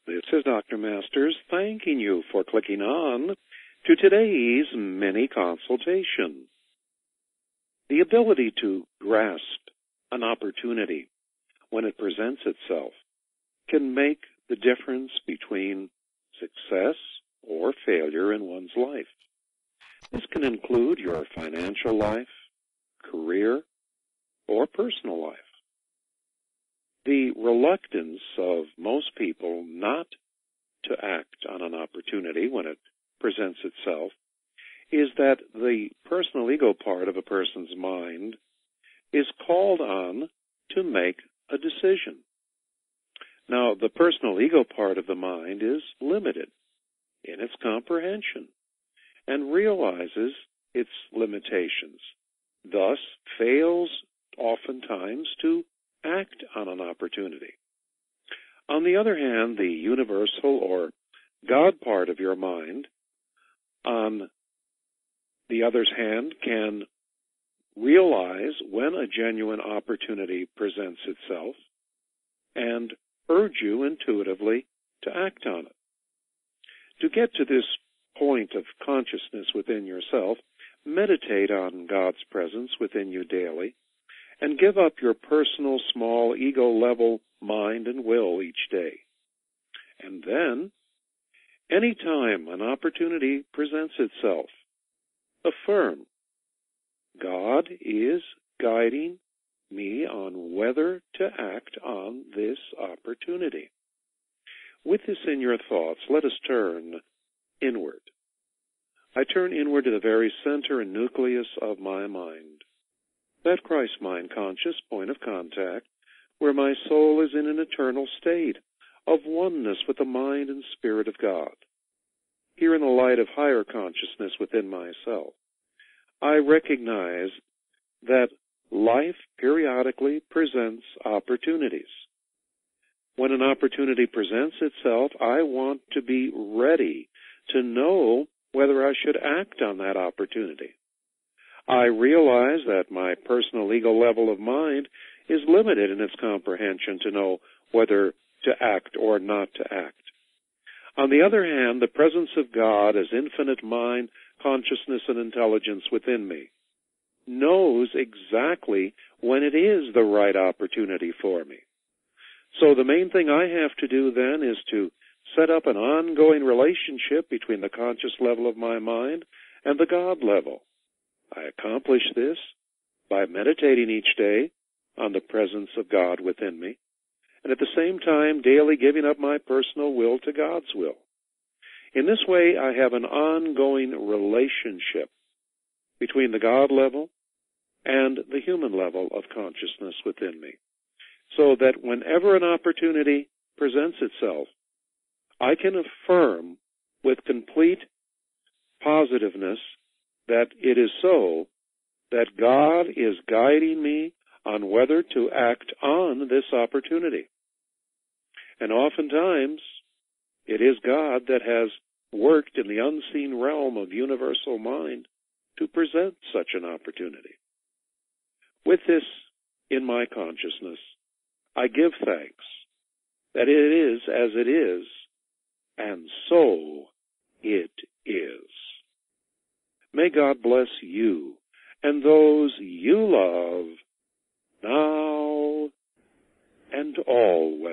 This is Dr. Masters thanking you for clicking on to today's mini consultation. The ability to grasp an opportunity when it presents itself can make the difference between success or failure in one's life. This can include your financial life, career, or personal life. The reluctance of most people not to act on an opportunity when it presents itself is that the personal ego part of a person's mind is called on to make a decision. Now, the personal ego part of the mind is limited in its comprehension and realizes its limitations, thus fails oftentimes to act on an opportunity. On the other hand, the universal or God part of your mind, on the other's hand, can realize when a genuine opportunity presents itself and urge you intuitively to act on it. To get to this point of consciousness within yourself, meditate on God's presence within you daily and give up your personal small ego-level mind and will each day. And then, any time an opportunity presents itself, affirm, God is guiding me on whether to act on this opportunity. With this in your thoughts, let us turn inward. I turn inward to the very center and nucleus of my mind, that Christ mind conscious point of contact where my soul is in an eternal state of oneness with the mind and spirit of God. Here in the light of higher consciousness within myself, I recognize that life periodically presents opportunities. When an opportunity presents itself, I want to be ready to know whether I should act on that opportunity. I realize that my personal ego level of mind is limited in its comprehension to know whether to act or not to act. On the other hand, the presence of God as infinite mind, consciousness, and intelligence within me knows exactly when it is the right opportunity for me. So the main thing I have to do then is to set up an ongoing relationship between the conscious level of my mind and the God level. I accomplish this by meditating each day on the presence of God within me, and at the same time daily giving up my personal will to God's will. In this way, I have an ongoing relationship between the God level and the human level of consciousness within me, so that whenever an opportunity presents itself, I can affirm with complete positiveness that it is so, that God is guiding me on whether to act on this opportunity. And oftentimes, it is God that has worked in the unseen realm of universal mind to present such an opportunity. With this in my consciousness, I give thanks that it is as it is, and so it is. May God bless you and those you love now and always.